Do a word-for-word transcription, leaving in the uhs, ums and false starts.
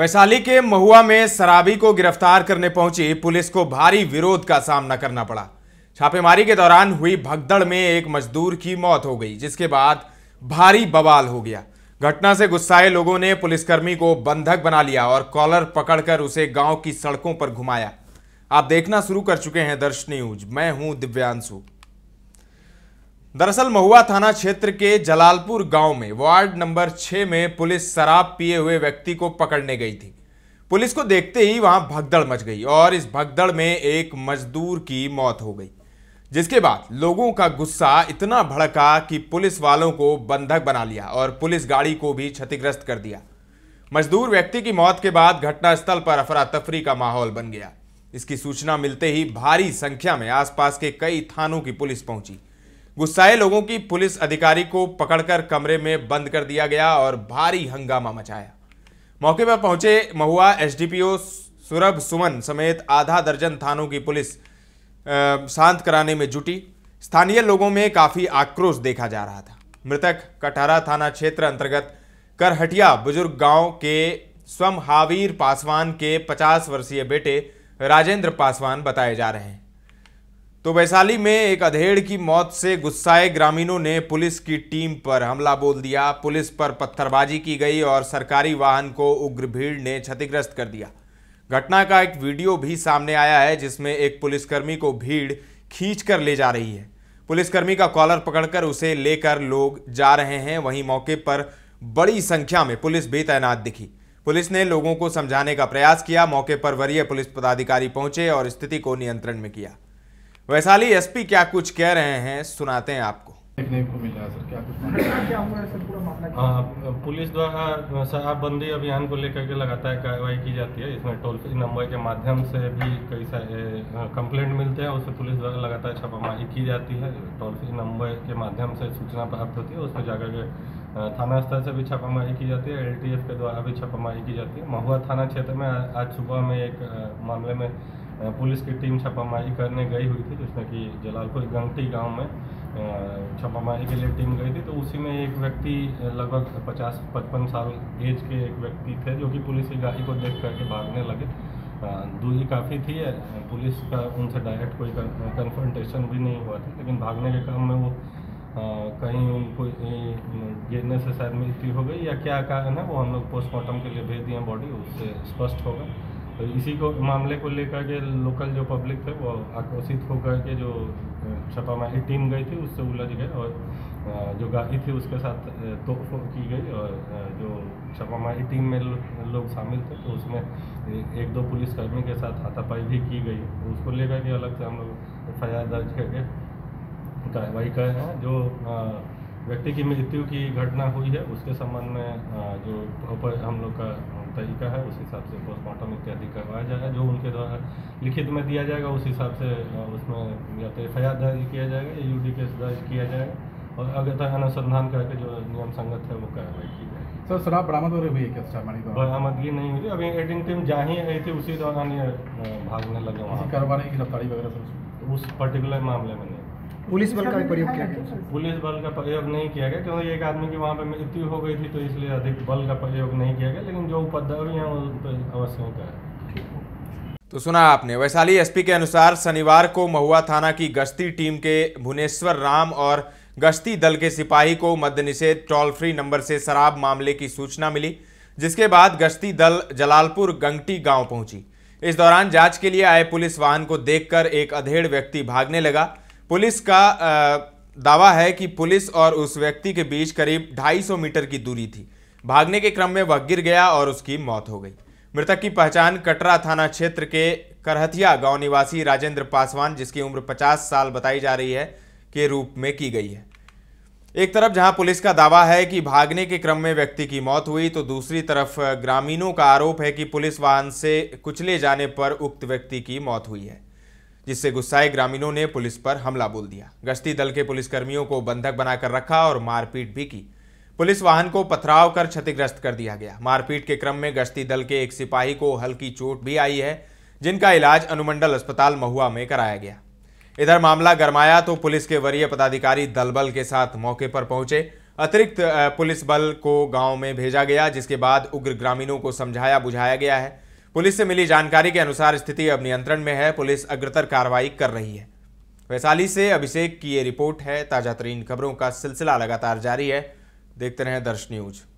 वैशाली के महुआ में शराबी को गिरफ्तार करने पहुंची पुलिस को भारी विरोध का सामना करना पड़ा। छापेमारी के दौरान हुई भगदड़ में एक मजदूर की मौत हो गई, जिसके बाद भारी बवाल हो गया। घटना से गुस्साए लोगों ने पुलिसकर्मी को बंधक बना लिया और कॉलर पकड़कर उसे गांव की सड़कों पर घुमाया। आप देखना शुरू कर चुके हैं दर्श न्यूज, मैं हूं दिव्यांशु। दरअसल महुआ थाना क्षेत्र के जलालपुर गांव में वार्ड नंबर छह में पुलिस शराब पिए हुए व्यक्ति को पकड़ने गई थी। पुलिस को देखते ही वहां भगदड़ मच गई और इस भगदड़ में एक मजदूर की मौत हो गई, जिसके बाद लोगों का गुस्सा इतना भड़का कि पुलिस वालों को बंधक बना लिया और पुलिस गाड़ी को भी क्षतिग्रस्त कर दिया। मजदूर व्यक्ति की मौत के बाद घटनास्थल पर अफरा तफरी का माहौल बन गया। इसकी सूचना मिलते ही भारी संख्या में आसपास के कई थानों की पुलिस पहुंची। गुस्साए लोगों की पुलिस अधिकारी को पकड़कर कमरे में बंद कर दिया गया और भारी हंगामा मचाया। मौके पर पहुंचे महुआ एसडीपीओ सुरभ सुमन समेत आधा दर्जन थानों की पुलिस शांत कराने में जुटी। स्थानीय लोगों में काफी आक्रोश देखा जा रहा था। मृतक कटहरा थाना क्षेत्र अंतर्गत करहटिया बुजुर्ग गांव के स्वम हावीर पासवान के पचास वर्षीय बेटे राजेंद्र पासवान बताए जा रहे हैं। तो वैशाली में एक अधेड़ की मौत से गुस्साए ग्रामीणों ने पुलिस की टीम पर हमला बोल दिया। पुलिस पर पत्थरबाजी की गई और सरकारी वाहन को उग्र भीड़ ने क्षतिग्रस्त कर दिया। घटना का एक वीडियो भी सामने आया है, जिसमें एक पुलिसकर्मी को भीड़ खींच कर ले जा रही है। पुलिसकर्मी का कॉलर पकड़कर उसे लेकर लोग जा रहे हैं। वहीं मौके पर बड़ी संख्या में पुलिस भी तैनात दिखी। पुलिस ने लोगों को समझाने का प्रयास किया। मौके पर वरीय पुलिस पदाधिकारी पहुंचे और स्थिति को नियंत्रण में किया। वैशाली एसपी क्या कुछ कह रहे हैं, सुनाते हैं आपको। देखने को मिला सर, क्या कुछ क्या हुआ है सर? पूरा मामला पुलिस द्वारा शराबबंदी अभियान को लेकर के लगातार कार्रवाई की जाती है। इसमें टोल फ्री नंबर के माध्यम से भी कई सारे कंप्लेंट मिलते हैं, उससे पुलिस द्वारा लगातार छापामारी की जाती है। टोल फ्री नंबर के माध्यम से सूचना प्राप्त होती है, उसमें जाकर के थाना स्तर से भी छापामारी की जाती है, एलटीएफ के द्वारा भी छापामारी की जाती है। महुआ थाना क्षेत्र में आज सुबह में एक मामले में पुलिस की टीम छापामारी करने गई हुई थी, जिसमें कि जलालपुर गंगटी गांव में छापामारी के लिए टीम गई थी। तो उसी में एक व्यक्ति लगभग पचास पचपन साल एज के एक व्यक्ति थे, जो कि पुलिस की गाड़ी को देख करके भागने लगे। दूरी काफ़ी थी, पुलिस का उनसे डायरेक्ट कोई कन्फ्रंटेशन भी नहीं हुआ था, लेकिन भागने के क्रम में वो कहीं उनको गिरने से शायद मृत्यु हो गई या क्या कारण है, वो हम लोग पोस्टमार्टम के लिए भेज दिए बॉडी, उससे स्पष्ट होगा। तो इसी को मामले को लेकर के लोकल जो पब्लिक थे वो आक्रोशित होकर के जो छापामारी टीम गई थी उससे उलझ गए और जो गाड़ी थी उसके साथ तोड़फोड़ की गई और जो छापामारी टीम में लोग शामिल थे तो उसमें एक दो पुलिसकर्मी के साथ हाथापाई भी की गई। तो उसको लेकर के अलग से हम लोग एफ आई आर दर्ज करके कार्रवाई कर रहे हैं। जो व्यक्ति की मृत्यु की घटना हुई है उसके संबंध में जो प्रॉपर हम लोग का तरीका है उस हिसाब से पोस्टमार्टम इत्यादि करवाया जाएगा। जो उनके द्वारा लिखित में दिया जाएगा उस हिसाब से उसमें या तो एफ आई आर दर्ज किया जाएगा या यू डी केस दर्ज किया जाएगा और अगर तक अनुसंधान करके जो नियम संगत है वो कार्रवाई की जाएगी। सर शराब बरामद हो रही हुई है क्या? छापामारी बरामदगी नहीं हुई थी, अभी एडिंग टीम जा ही रही थी, उसी दौरान ये भागने लगे वहाँ। कार्रवाई गिरफ्तारी वगैरह सर उस पर्टिकुलर मामले में नहीं। पुलिस बल का प्रयोग किया गया? पुलिस बल का प्रयोग नहीं किया गया, क्योंकि एक आदमी की वहाँ पे मृत्यु हो गई थी, तो इसलिए अधिक बल का प्रयोग नहीं किया गया, लेकिन जो उपद्रवी हैं उन पर अवश्य का। तो सुना आपने। वैशाली एसपी के अनुसार शनिवार को महुआ थाना की गश्ती टीम के भुवनेश्वर राम और गश्ती दल के सिपाही को मद्य निषेध टोल फ्री नंबर से शराब मामले की सूचना मिली, जिसके बाद गश्ती दल जलालपुर गंगटी गांव पहुंची। इस दौरान जांच के लिए आए पुलिस वाहन को देखकर एक अधेड़ व्यक्ति भागने लगा। पुलिस का दावा है कि पुलिस और उस व्यक्ति के बीच करीब ढाई सौ मीटर की दूरी थी। भागने के क्रम में वह गिर गया और उसकी मौत हो गई। मृतक की पहचान कटरा थाना क्षेत्र के करहतिया गांव निवासी राजेंद्र पासवान, जिसकी उम्र पचास साल बताई जा रही है, के रूप में की गई है। एक तरफ जहां पुलिस का दावा है कि भागने के क्रम में व्यक्ति की मौत हुई, तो दूसरी तरफ ग्रामीणों का आरोप है कि पुलिस वाहन से कुचले जाने पर उक्त व्यक्ति की मौत हुई है, जिससे गुस्साए ग्रामीणों ने पुलिस पर हमला बोल दिया। गश्ती दल के पुलिसकर्मियों को बंधक बनाकर रखा और मारपीट भी की। पुलिस वाहन को पथराव कर क्षतिग्रस्त कर दिया गया। मारपीट के क्रम में गश्ती दल के एक सिपाही को हल्की चोट भी आई है, जिनका इलाज अनुमंडल अस्पताल महुआ में कराया गया। इधर मामला गरमाया तो पुलिस के वरीय पदाधिकारी दलबल के साथ मौके पर पहुंचे अतिरिक्त पुलिस बल को गांव में भेजा गया, जिसके बाद उग्र ग्रामीणों को समझाया बुझाया गया है। पुलिस से मिली जानकारी के अनुसार स्थिति अब नियंत्रण में है। पुलिस अग्रतर कार्रवाई कर रही है। वैशाली से अभिषेक की ये रिपोर्ट है। ताजा तरीन खबरों का सिलसिला लगातार जारी है। देखते रहें दर्श न्यूज।